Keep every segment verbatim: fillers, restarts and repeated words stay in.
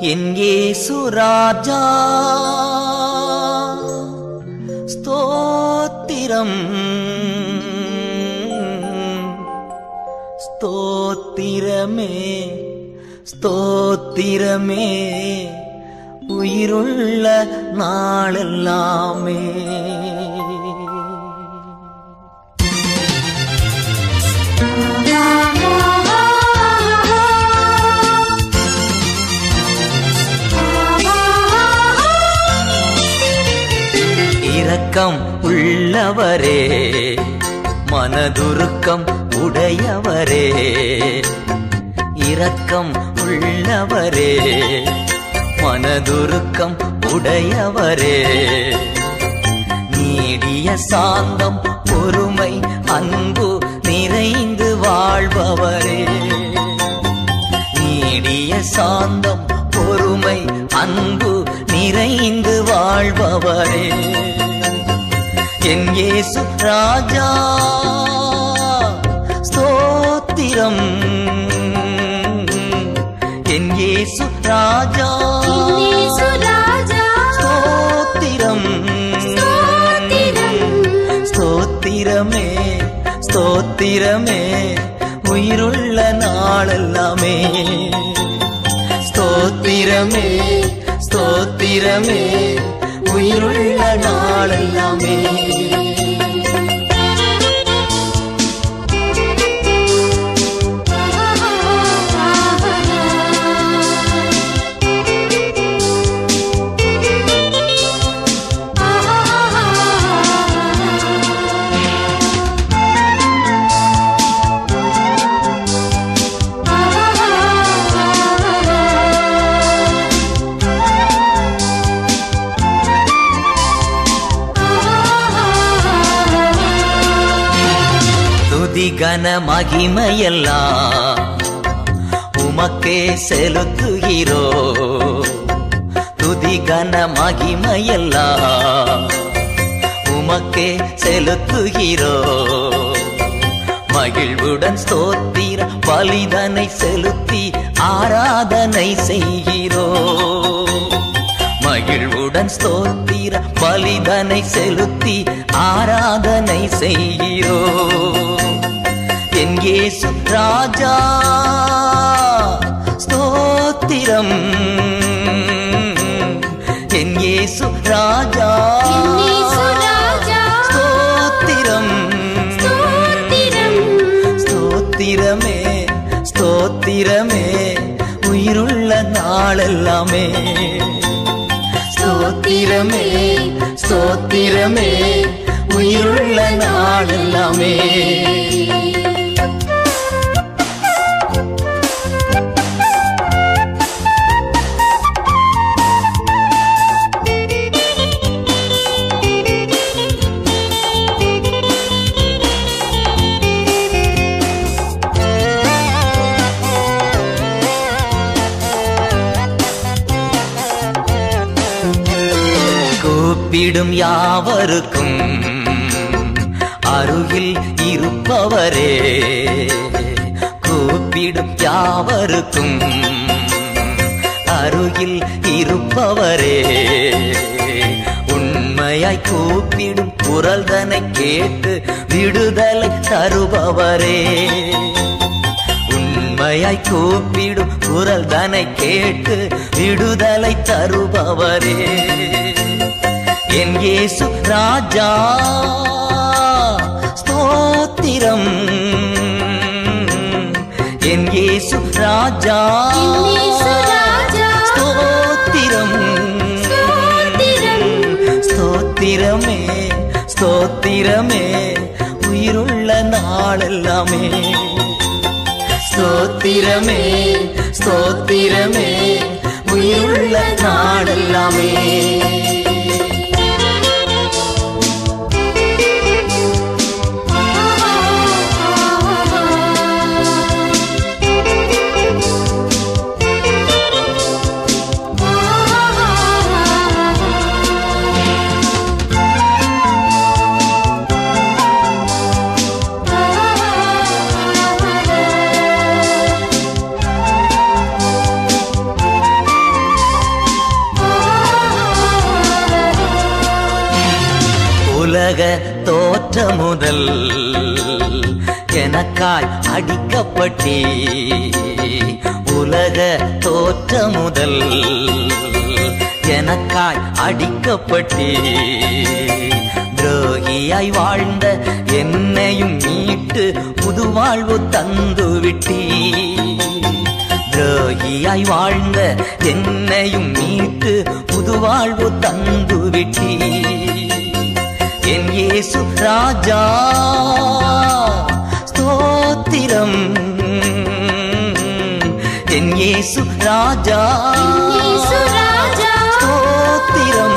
என் இயேசு ராஜா ஸ்தோத்திரம் ஸ்தோத்திரமே ஸ்தோத்திரமே உயிருள்ள நாளெல்லாமே. இரக்கம் உள்ளவரே மனதுருக்கம் உடையவரே, இரக்கம் உள்ளவரே மனதுருக்கம் உடையவரே, நீடிய சாந்தம் பொறுமை அன்பு நிறைந்து வாழ்பவரே, நீடிய சாந்தம் பொறுமை அன்பு நிறைந்து வாழ்பவரே, என் இயேசு ராஜா ஸ்தோத்திரம், என் இயேசு ராஜா ஸ்தோத்திரம், ஸ்தோத்திரமே ஸ்தோத்திரமே உயிருள்ள நாளெல்லாமே, ஸ்தோத்திரமே ஸ்தோத்திரமே உயிருள்ள நாளெல்லாமே. கன மகிமையெல்லாம் உமக்கே செலுத்துகிறோ, துதி கன மகிமையெல்லாம் உமக்கே செலுத்துகிறோ, மகிழ்வுடன் ஸ்தோத்திர பலிதனை செலுத்தி ஆராதனை செய்கிறோ, மகிழ்வுடன் ஸ்தோத்திர பலிதனை செலுத்தி ஆராதனை செய்கிறோ, என் இயேசு ராஜா ஸ்தோத்திரம், என் இயேசு ராஜா ஸ்தோத்திரம், ஸ்தோத்திரமே ஸ்தோத்திரமே உயிருள்ள நாளெல்லாமே, ஸ்தோத்திரமே ஸ்தோத்திரமே உயிருள்ள நாளெல்லாமே. கூப்பிடும் யாவருக்கும் அருகில் இருப்பவரே, கூப்பிடும் யாவருக்கும் அருகில் இருப்பவரே, உண்மையாய் கூப்பிடும் குரல்தனை கேட்டு விடுதலை தருபவரே, உண்மையாய் கூப்பிடும் குரல்தனை கேட்டு விடுதலை தருபவரே, என் இயேசு ராஜா ஸ்தோத்திரம், என் இயேசு ராஜா ஸ்தோத்திரம், ஸ்தோத்திரமே ஸ்தோத்திரமே உயிருள்ள நாளெல்லாமே, ஸ்தோத்திரமே ஸ்தோத்திரமே உயிருள்ள நாளெல்லாமே. உலக தோற்ற முதல் எனக்காய் அடிக்கப்பட்டே, உலக தோற்ற முதல் எனக்காய் அடிக்கப்பட்டே, துரோகியாய் வாழ்ந்த என்னையும் மீட்டு புது வாழ்வு தந்து விட்டீ, துரோகியாய் வாழ்ந்த என்னையும் மீட்டு புது வாழ்வு தந்து விட்டீ. என் இயேசு ராஜா ஸ்தோத்திரம், என் இயேசு ராஜா ஸ்தோத்திரம்,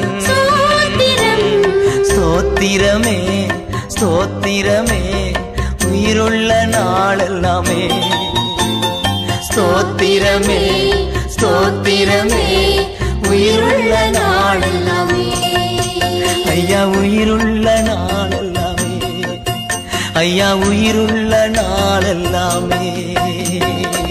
ஸ்தோத்திரமே ஸ்தோத்திரமே உயிருள்ள நாளெல்லாமே, ஸ்தோத்திரமே ஸ்தோத்திரமே உயிருள்ள நாளெல்லாமே, ஐயா உயிருள்ள நாளெல்லாமே, ஐயா உயிருள்ள நாளெல்லாமே.